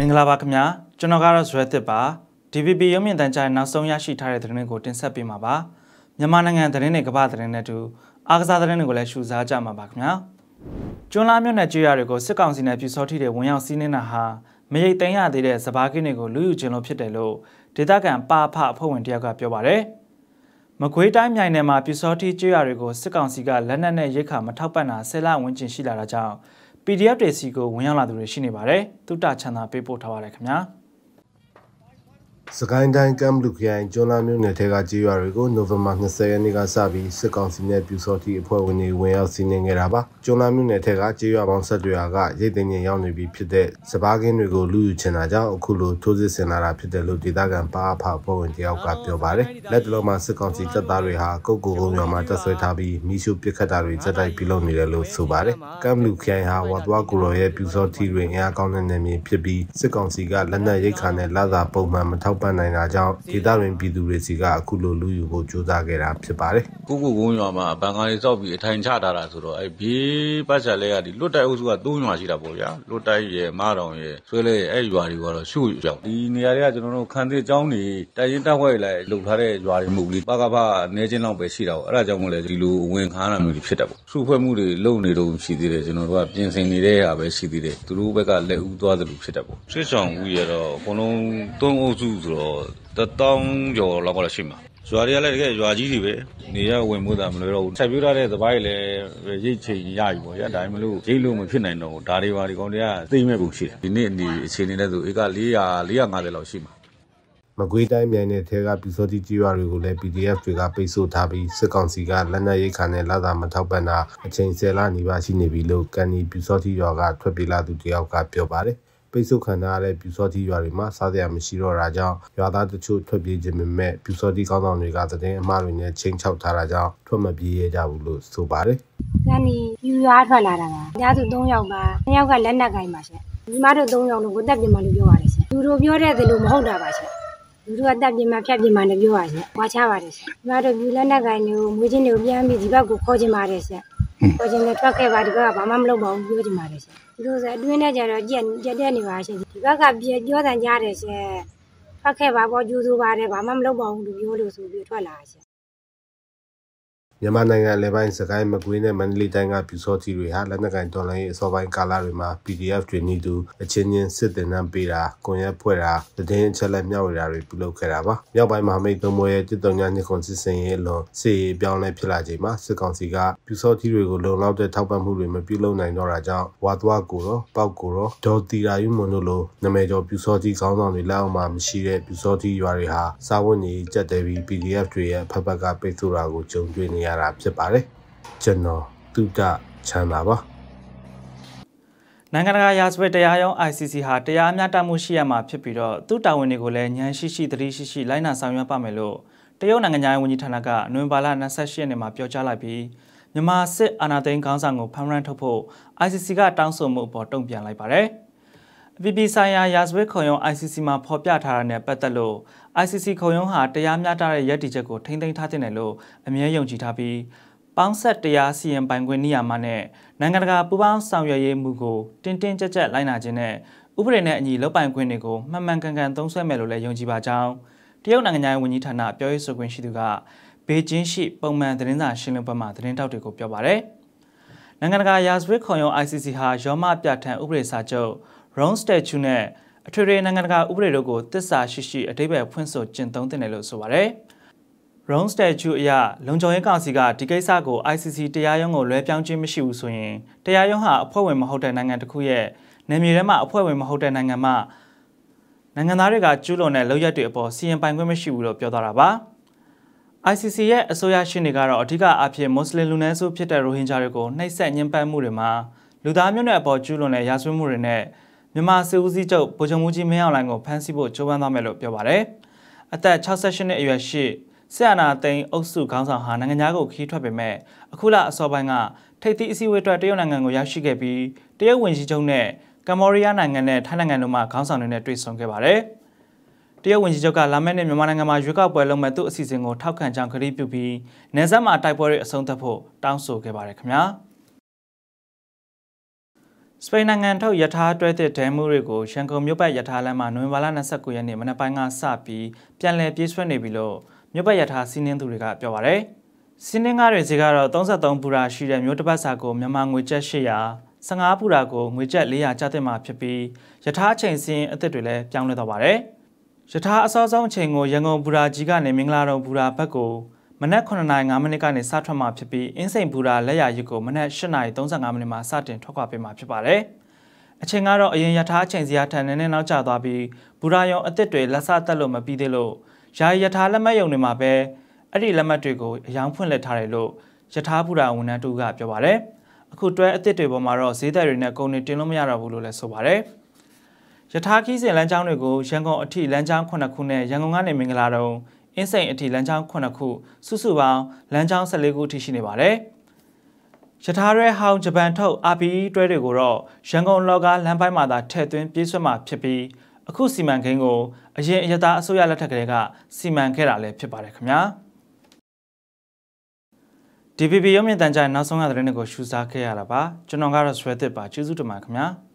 င်္ဂလာပါခင်ဗျာကျွန်တော်ကတော့ဇွဲတစ်ပါ DVB ရုံမြင့်တန်ကြားနောက်ဆုံးရရှိထားတဲ့သတင်းတွေကိုတင်ဆက်ပေးမှာပါမြန်မာနိုင်ငံသတင်းတွေကမ္ဘာသတင်းတွေတူအားကစားသတင်းတွေကိုလည်းရှုစားကြမှာပါခင်ဗျာကျွန်းလာမြို့နယ်ကြေးရွာတွေကိုစစ်ကောင်စီနဲ့ပြည်စောထိတဲ့ဝင်ရောက်စီးနင်းတာဟာမရိတ်သိမ်းရသေးတဲ့စပါးကင်းတွေကိုလူယူခြင်းလို့ဖြစ်တယ်လို့ဒေသခံပါဖအဖွဲ့ဝင်တယောက်ကပြောပါတယ်မကွေးတိုင်းမြိုင်နယ်မှာပြည်စောထိကြေးရွာတွေကိုစစ်ကောင်စီကလက်နက်နဲ့ရိတ်ခါမထောက်ပံ့တာဆယ်လဝန်းကျင်ရှိလာတာကြောင့်PDF တွေစီကိုဝင်ရောက်လာသူတွေရှိနေပါတယ်။တုတ္တချမ်းသာပေးပို့ထားပါတယ်ခင်ဗျာ။စကိုင်းတိုင်းကမ်ဘလူခရိုင်ကျွန်းလာမြို့နယ်ထဲကကြေးရွာတွေကိုနိုဝင်ဘာ20ရက်နေ့ကစပြီးစစ်ကောင်စီနဲ့ပြူစောတိအဖွဲ့ဝင်တွေဝင်ရောက်စီးနင်းခဲ့တာပါ။ကျွန်းလာမြို့နယ်ထဲကကြေးရွာပေါင်းဆက်တွေကရိတ်သိမ်းရင်ရောက်နေပြီဖြစ်တဲ့စပါးကင်းတွေကိုလူယူချင်တာကြောင့်အခုလိုထိုးစစ်ဆင်လာတာဖြစ်တယ်လို့ဒေသခံပါအဖအဖွဲ့ဝင်တယောက်ကပြောပါတယ်။လက်တလုံးမှာစစ်ကောင်စီတပ်သားတွေဟာကုတ်ကူကုန်းရွာမှာတပ်ဆွဲထားပြီးမိရှုပစ်ခတ်တာတွေစက်တိုက်ပြုလုပ်နေတယ်လို့ဆိုပါတယ်။ကမ်ဘလူခရိုင်ဟာဝါသွားကူရော်ရဲ့ပြူစောတိတွေအင်အားကောင်းတဲ့နယ်မြေဖြစ်ပြီးစစ်ကောင်စီကလက်နက်ရိတ်ခါနဲ့လာသာပုံမှန်မထောက်ပံ့နိုင်တာကြောင့်ဒေသတွင်ပြည်သူတွေစီကအခုလိုလူယူဖို့ကြိုးစားခဲ့တာဖြစ်ပါတယ်။ကိုကုန်းရွာမှာဘန်ကားလေးစောက်ပြီးအထိုင်ချထားတာဆိုတော့အဲဘေးပတ်ဆက်လဲကဒီလွတ်တိုက်အုပ်စုက3ရွာရှိတာပေါ့ဗျာ။လွတ်တိုက်ရဲ့မတော်ရဲ့ဆွဲလဲအဲရွာတွေကတော့ရှုပ်ကြောင်ဒီနေရာတွေကကျွန်တော်တို့ခန်းသေးအကြောင်းတွေတိုင်ရင်တက်ဝဲလိုက်လှုပ်ထားတဲ့ရွာတွေမဟုတ်ဘူး။ပကဖနေချင်းလောက်ပဲရှိတာပေါ့။အဲဒါကြောင့်မို့လဲဒီလိုဝင်ခါနာမျိုးတွေဖြစ်တာပေါ့။စုဖွဲ့မှုတွေလုပ်နေတော့ရှိသေးတယ်ကျွန်တော်တို့ကပြင်ဆင်နေတဲ့ဟာပဲရှိသေးတယ်။သူတို့ဘက်ကလက်ဦးသွားသလိုဖြစ်တာပေါ့။စစ်ဆောင်ဦးရတော့အကုန်လုံး3အုပ်စုဆိုတော့1000ကျော်လောက်ကတော့ရှိမှာရွာတွေကလည်းတကယ်ရွာကြီးတွေပဲနေရဝင်မှုတာမလွယ်တော့ဘူးဆက်ပြထားတဲ့သပိုင်းလည်းရိတ်ချိန်ရပြီပေါ့ဗျာဒါမှမဟုတ်ရိတ်လို့မဖြစ်နိုင်တော့ဘူးဒါတွေပါဒီကောင်တွေကသိမဲ့ပုံရှိတယ်ဒီနေ့အနေအခြေအနေနဲ့ဆိုဧက450လောက်ရှိမှာမကွေးတိုင်းမြိုင်နယ်ထဲကပြူစောတိကြေးရွာတွေကိုလည်း PDF တွေကပိတ်ဆို့ထားပြီးစစ်ကောင်စီကလက်နက်ရိတ်ခါနဲ့လာသာမထောက်ပံ့တာအချိန်10လနီးပါးရှိနေပြီလို့ကန်နီပြူစောတိရွာကထွက်ပြေးလာသူတယောက်ကပြောပါတယ်ပိတ်ဆို့ခံထားရတဲ့ပြူစောတိရွာတွေမှာစားစရာမရှိတော့တာကြောင့်ရွာသားတချို့ထွက်ပြေးခြင်းပေမဲ့ပြူစောတိကောင်းဆောင်တွေကသတင်းအမှားတွေနဲ့ချိန်ချောက်ထားတာကြောင့်ထွက်မပြေးရကြဘူးလို့ဆိုပါတယ်။ကန်ဒီပြူရွာထွက်လာတာပါ။ညစု3ယောက်ပါ။2ယောက်ကလက်နက်ကိုင်ပါရှင်။ဒီမတို့3ယောက်လုံးကိုတက်ပြင်မှလို့ပြောပါတယ်ရှင်။လူတို့ပြောတဲ့သလိုမဟုတ်တာပါရှင်။လူတို့ကတက်ပြင်မှဖြတ်ပြင်မှလည်းပြောပါရှင်။ဝါချပါတယ်ရှင်။ဒီမတို့ပြူလက်နက်ကိုင်တွေကိုမွေးချင်းတွေကိုပြန်ပြီးဒီဘက်ကိုခေါ်ချင်ပါတယ်ရှင်။ခေါ်ချင်တယ်ထွက်ခဲ့ပါဒီဘက်ကဘာမှမလုပ်ပါဘူးပြောချင်ပါတယ်ရှင်။ဒီလိုဆိုအတွင်းထဲကျတော့ကြက်တဲ့နေပါရှင်ဒီဘက်ကပြောတန်ကြတယ်ရှင်ထွက်ခဲ့ပါပေါ့ကျူးစိုးပါတယ်ဘာမှမလုပ်ပါဘူးလို့ပြောလို့ဆိုပြီးထွက်လာရှင်မြန်မာနိုင်ငံအလဲပိုင်းစကိုင်းမကွေးနဲ့မန္တလေးတိုင်းကပြူစောတိတွေဟာလက်နက်ကိုင်တော်လှန်ရေးအစောပိုင်းကာလတွေမှာ PDF တွေနေသူအချင်းချင်းစစ်တင်နှံပေးတာကွန်ရက်ဖွဲ့တာသတင်းအချက်လက်မျှဝေတာတွေပြုလုပ်ခဲ့တာပါမြောက်ပိုင်းမဟာမိတ်သုံးဘွဲရဲ့139ခုစစ်စင်ရေးလွန်စစ်ရေးပြောင်းလဲဖြစ်လာချိန်မှာစစ်ကောင်စီကပြူစောတိတွေကိုလုံလောက်တဲ့ထောက်ပံ့မှုတွေမပြုလုပ်နိုင်တော့တာကြောင့်ဝါသွားကိုရောပောက်ကိုရောဒေါ်တီရာယူမွန်တို့လိုနာမည်ကျော်ပြူစောတိခေါင်းဆောင်တွေလက်အောက်မှာမရှိတဲ့ပြူစောတိရွာတွေဟာစာဝတ်နေကြက်တယ်ပြီး PDF တွေရဲ့ဖက်ဖက်ကပိတ်ဆို့တာကိုကြုံတွေ့နေရတာဖြစ်ပါတယ်ကျွန်တော်တုဒ္ဒချမ်းသာပါနိုင်ငံတကာရာဇဝတ်တရားရုံး ICC ဟာတရားမျှတမှုရှိရမှာဖြစ်ပြီးတော့သူ့တာဝန်တွေကိုလည်းဉာဏ်ရှိရှိသတိရှိရှိလိုက်နာဆောင်ရွက်ပါမယ်လို့တရုတ်နိုင်ငံသားဝန်ကြီးဌာနကနိုဝင်ဘာလ28ရက်နေ့မှာပြောကြားလိုက်ပြီးမြန်မာစစ်အာဏာသိမ်းခေါင်းဆောင်ကိုဖမ်းရမ်းထုတ်ဖို့ ICC ကတောင်းဆိုမှုအပေါ်တုံ့ပြန်လိုက်ပါတယ်အပြည်ပြည်ဆိုင်ရာရာဇဝတ်ခုံရုံး ICC မှာဖော်ပြထားတာနဲ့ပတ်သက်လို့ ICC ခုံရုံးဟာတရားမျှတတဲ့ရည်တည်ချက်ကိုထိန်းသိမ်းထားတဲ့လို့အမြဲယုံကြည်ထားပြီးပေါင်းဆက်တရားစီရင်ပိုင်ခွင့်နေရာမှာနဲ့နိုင်ငံတကာပူးပေါင်းဆောင်ရွက်ရေးမှုကိုတင်းတင်းကြပ်ကြပ်လိုက်နာခြင်းနဲ့ဥပဒေနဲ့အညီလုပ်ပိုင်ခွင့်တွေကိုမှန်မှန်ကန်ကန်သုံးစွဲမယ်လို့လည်းယုံကြည်ပါကြောင်းတရုတ်နိုင်ငံသားဝန်ကြီးဌာနပြောရေးဆိုခွင့်ရှိသူကဘေကျင်းရှိပုံမှန်သတင်းစာရှင်းလင်းပွဲမှာသတင်းတောက်တွေကိုပြောပါတယ်။နိုင်ငံတကာရာဇဝတ်ခုံရုံး ICC ဟာရောမပြဋ္ဌာန်းဥပဒေစာချုပ် Rome Statute နဲ့အထွေထွေနိုင်ငံတကာဥပဒေတို့ကိုသစ္စာရှိရှိအဓိပ္ပာယ်ဖွင့်ဆိုကျင့်သုံးသင့်တယ်လို့ဆိုပါတယ်။ Rome Statute အရလုံခြုံရေးကောင်စီကဒီကိစ္စကို ICC တရားရုံးကိုလွှဲပြောင်းခြင်းမရှိဘူးဆိုရင်တရားရုံးဟာအဖွဲ့ဝင်မဟုတ်တဲ့နိုင်ငံတစ်ခုရဲ့နယ်မြေထဲမှာအဖွဲ့ဝင်မဟုတ်တဲ့နိုင်ငံမှနိုင်ငံသားတွေကကျူးလွန်တဲ့လုပ်ရက်တွေအပေါ်စီရင်ပိုင်ခွင့်မရှိဘူးလို့ပြောသွားတာပါ။ ICC ရဲ့အစိုးရရှင်းနေကတော့အဓိကအဖြစ်မွတ်စလင်လူနည်းစုဖြစ်တဲ့ရိုဟင်ဂျာတွေကိုနှိပ်စက်ညှဉ်းပန်းမှုတွေမှာလူသားမျိုးနွယ်အပေါ်ကျူးလွန်တဲ့ရာဇဝတ်မှုတွေနဲ့မြန်မာစစ်ဦးစီးချုပ်ဗိုလ်ချုပ်မှူးကြီးမင်းအောင်လှိုင်ကိုဖမ်းဆီးဖို့ကြိုးပမ်းသွားမယ်လို့ပြောပါတယ်။အသက်68နှစ်အရွယ်ရှိဆရာနာသိန်းအုပ်စုခေါင်းဆောင်ဟာနိုင်ငံသားကိုခီးထွက်ပေမဲ့အခုလအစောပိုင်းကထိပ်သီးအစည်းအဝေးအတွက်တရုတ်နိုင်ငံကိုရောက်ရှိခဲ့ပြီးတရုတ်ဝန်ကြီးချုပ်နဲ့ကမ္ဘောဒီးယားနိုင်ငံနဲ့ထိုင်းနိုင်ငံတို့မှခေါင်းဆောင်တွေနဲ့တွေ့ဆုံခဲ့ပါတယ်။တရုတ်ဝန်ကြီးချုပ်ကလာမယ့်နှစ်မြန်မာနိုင်ငံမှာရွေးကောက်ပွဲလုပ်မဲ့သူ့အစီအစဉ်ကိုထောက်ခံကြောင်းကတိပြုပြီးနယ်စပ်မှာတိုက်ပွဲတွေအဆုံးသတ်ဖို့တောင်းဆိုခဲ့ပါတယ်ခင်ဗျာ။စပိန်နိုင်ငံထုတ်ယထာတွဲသစ်ဒဲမှုတွေကိုရန်ကုန်မြို့ပတ်ယထာလမ်းမှာနိုဝင်ဘာလ29ရက်နေ့မနက်ပိုင်းကစပြီးပြန်လည်ပြေးဆွဲနေပြီလို့မြို့ပတ်ယထာစီးနှင်းသူတွေကပြောပါရယ်စီးနှင်းကားတွေစီကတော့33ဘူရာရှိတဲ့မြို့တစ်ပတ်စာကိုမြန်မာငွေကျပ်800 15ဘူရာကိုငွေကျပ်400ကျသင့်မှာဖြစ်ပြီးယထာအချိန်စင်းအသစ်တွေလည်းပြောင်းလဲသွားပါရယ်ယထာအစောဆုံးအချိန်ကိုရန်ကုန်ဘူရာကြီးကနေမင်္ဂလာတုံဘူရာဘက်ကိုမနက်9:05မိနစ်ကနေစထွက်မှာဖြစ်ပြီးအင်းစိန်ဘူရာလက်ရရစ်ကိုမနက်8:35မိနစ်မှာစတင်ထွက်ခွာပေးမှာဖြစ်ပါတယ်။အချိန်ကတော့အရင်ယထာအချိန်စီအားထန်နေနောက်ကျသွားပြီးဘူရာယုံအသစ်တွေလက်စတက်လို့မပြီးသေးလို့ယာယထာလက်မှတ်ယုံတွေမှာပဲအဲ့ဒီလက်မှတ်တွေကိုအယောင်ဖွင့်လက်ထားတယ်လို့ယထာဘူရာဝန်ထမ်းတူကပြောပါတယ်။အခုတွဲအသစ်တွေပေါ်မှာတော့ဈေးသက်တွေနဲ့ကုန်တွေတင်လို့မရတော့ဘူးလို့လည်းဆိုပါတယ်။ယထာခီးစဉ်လမ်းကြောင်းတွေကိုရန်ကုန်အထိလမ်းကြောင်း9ခုနဲ့ရန်ကုန်ကနေမင်္ဂလာတုံအင်းစိန်အထိလမ်းကြောင်း9ခုစုစုပေါင်းလမ်းကြောင်း14ခုအထိရှိနေပါတယ်။ယထာရဲဟောင်းဂျပန်ထုတ် RPE တွဲတွေကိုတော့ရန်ကုန်လောကလမ်းပိုင်းမှာသာထည့်သွင်းပြေးဆွဲမှာဖြစ်ပြီးအခုစီမံကိန်းကိုအရင်အရသာအစိုးရလက်ထက်ကလေးကစီမံခဲ့တာလည်းဖြစ်ပါတယ်ခင်ဗျာ။ DPP ရုံးမြင့်တန်ကြားနောက်ဆုံးရတဲ့သတင်းတွေကိုရှုစားခဲ့ရတာပါကျွန်တော်ကတော့ဆွဲသစ်ပါကျေးဇူးတင်ပါတယ်ခင်ဗျာ။